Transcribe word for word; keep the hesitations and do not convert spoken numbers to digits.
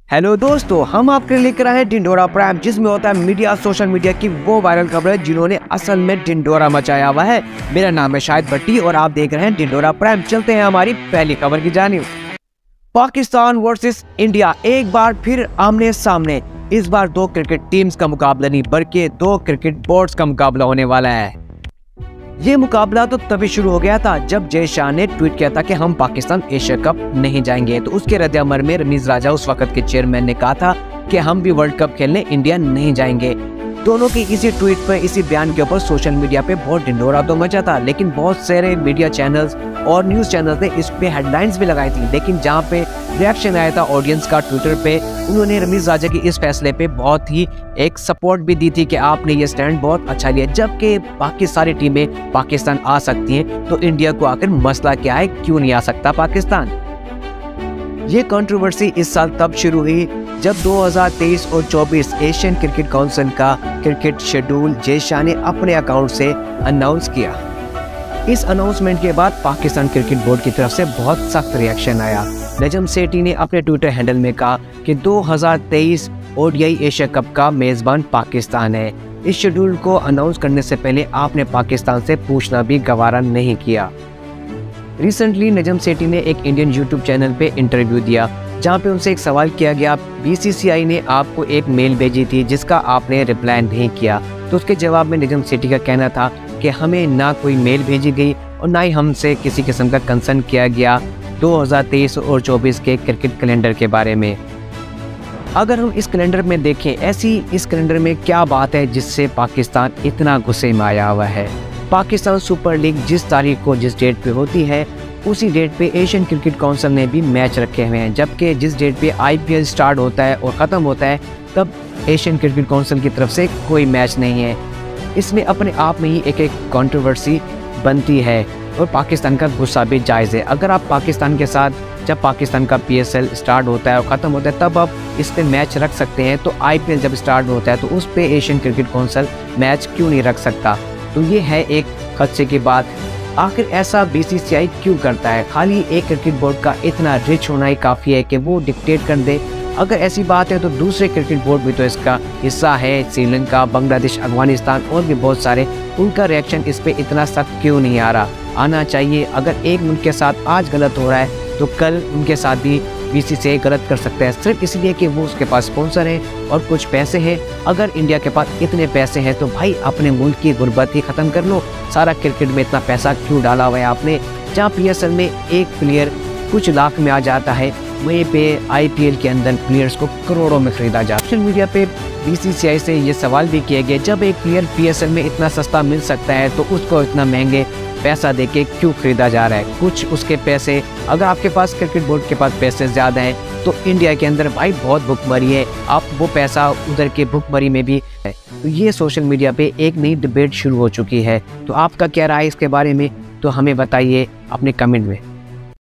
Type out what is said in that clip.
Hello दोस्तों, हम आपके लिए लेकर आए हैं ढिंढोरा प्राइम, जिसमें होता है मीडिया सोशल मीडिया की वो वायरल खबरें जिन्होंने असल में ढिंढोरा मचाया हुआ है। मेरा नाम है शाहिद भट्टी और आप देख रहे हैं ढिंढोरा प्राइम। चलते हैं हमारी पहली खबर की जानिब। पाकिस्तान वर्सेस इंडिया एक बार फिर आमने सामने। इस बार दो क्रिकेट टीम्स का मुकाबला नहीं बल्कि दो क्रिकेट बोर्ड्स का मुकाबला होने वाला है। ये मुकाबला तो तभी शुरू हो गया था जब जय शाह ने ट्वीट किया था कि हम पाकिस्तान एशिया कप नहीं जाएंगे। तो उसके रद्द-ए-अमल में रमीज राजा उस वक्त के चेयरमैन ने कहा था कि हम भी वर्ल्ड कप खेलने इंडिया नहीं जाएंगे। दोनों की इसी ट्वीट पर, इसी बयान के ऊपर सोशल मीडिया पे बहुत ढिंढोरा तो मचा था, लेकिन बहुत सारे मीडिया चैनल्स और न्यूज़ चैनल्स ने इस पे हेडलाइंस भी लगाई थी। लेकिन जहाँ पे रिएक्शन आया था ऑडियंस का ट्विटर पे, उन्होंने रमीज राजा की इस फैसले पे बहुत ही एक सपोर्ट भी दी थी कि आपने ये स्टैंड बहुत अच्छा लिया। जबकि बाकी सारी टीमें पाकिस्तान आ सकती हैं तो इंडिया को आकर मसला क्या है, क्यों नहीं आ सकता पाकिस्तान। ये कंट्रोवर्सी इस साल तब शुरू हुई जब दो हज़ार तेईस और चौबीस एशियन क्रिकेट काउंसिल का क्रिकेट शेड्यूल जय शाह ने अपने अकाउंट से अनाउंस किया। इस अनाउंसमेंट के बाद पाकिस्तान क्रिकेट बोर्ड की तरफ से बहुत सख्त रिएक्शन आया। नजम सेठी ने अपने ट्विटर हैंडल में कहा कि दो हज़ार तेईस ओडीआई एशिया कप का मेजबान पाकिस्तान है। इस शेड्यूल को अनाउंस करने से पहले आपने पाकिस्तान से पूछना भी गवारा नहीं किया। रिसेंटली नजम सेठी ने एक इंडियन यूट्यूब चैनल पे इंटरव्यू दिया जहां पे उनसे एक सवाल किया गया, बीसीसीआई ने आपको एक मेल भेजी थी जिसका आपने रिप्लाई नहीं किया। तो उसके जवाब में नजम सेठी का कहना था कि हमें ना कोई मेल भेजी गई और ना ही हमसे किसी किस्म का कंसर्न किया गया दो हज़ार तेईस और चौबीस के क्रिकेट कैलेंडर के बारे में। अगर हम इस कैलेंडर में देखें, ऐसी इस कैलेंडर में क्या बात है जिससे पाकिस्तान इतना गुस्से में आया हुआ है। पाकिस्तान सुपर लीग जिस तारीख को जिस डेट पे होती है उसी डेट पे एशियन क्रिकेट काउंसिल ने भी मैच रखे हुए हैं, जबकि जिस डेट पे आईपीएल स्टार्ट होता है और ख़त्म होता है तब एशियन क्रिकेट काउंसिल की तरफ से कोई मैच नहीं है। इसमें अपने आप में ही एक एक कंट्रोवर्सी बनती है और पाकिस्तान का गुस्सा भी जायज़ है। अगर आप पाकिस्तान के साथ जब पाकिस्तान का पीएसएल स्टार्ट होता है और ख़त्म होता है तब आप इस पे मैच रख सकते हैं, तो आईपीएल जब स्टार्ट होता है तो उस पे एशियन क्रिकेट काउंसिल मैच क्यों नहीं रख सकता। तो ये है एक खदशे की बात। आखिर ऐसा बीसीसीआई क्यों करता है? खाली एक क्रिकेट बोर्ड का इतना रिच होना ही काफ़ी है कि वो डिक्टेट कर दे? अगर ऐसी बात है तो दूसरे क्रिकेट बोर्ड भी तो इसका हिस्सा है। श्रीलंका, बांग्लादेश, अफगानिस्तान और भी बहुत सारे, उनका रिएक्शन इस पे इतना सख्त क्यों नहीं आ रहा? आना चाहिए। अगर एक मुल्क के साथ आज गलत हो रहा है तो कल उनके साथ भी बीसीसीआई गलत कर सकता है, सिर्फ इसलिए कि वो उसके पास स्पॉन्सर है और कुछ पैसे हैं। अगर इंडिया के पास इतने पैसे हैं तो भाई अपने मुल्क की गुर्बत ही ख़त्म कर लो। सारा क्रिकेट में इतना पैसा क्यों डाला हुआ है आपने? जहाँ पीएसएल में एक प्लेयर कुछ लाख में आ जाता है, वहीं पे आईपीएल के अंदर प्लेयर्स को करोड़ों में खरीदा जाता है। सोशल मीडिया पे बीसीसीआई से ये सवाल भी किया गया, जब एक प्लेयर पीएसएल में इतना सस्ता मिल सकता है तो उसको इतना महंगे पैसा देके क्यों खरीदा जा रहा है? कुछ उसके पैसे, अगर आपके पास क्रिकेट बोर्ड के पास पैसे ज़्यादा हैं तो इंडिया के अंदर भाई बहुत भुखमरी है, आप वो पैसा उधर के भुखमरी में भी है। तो ये सोशल मीडिया पे एक नई डिबेट शुरू हो चुकी है। तो आपका क्या राय है इसके बारे में? तो हमें बताइए अपने कमेंट में।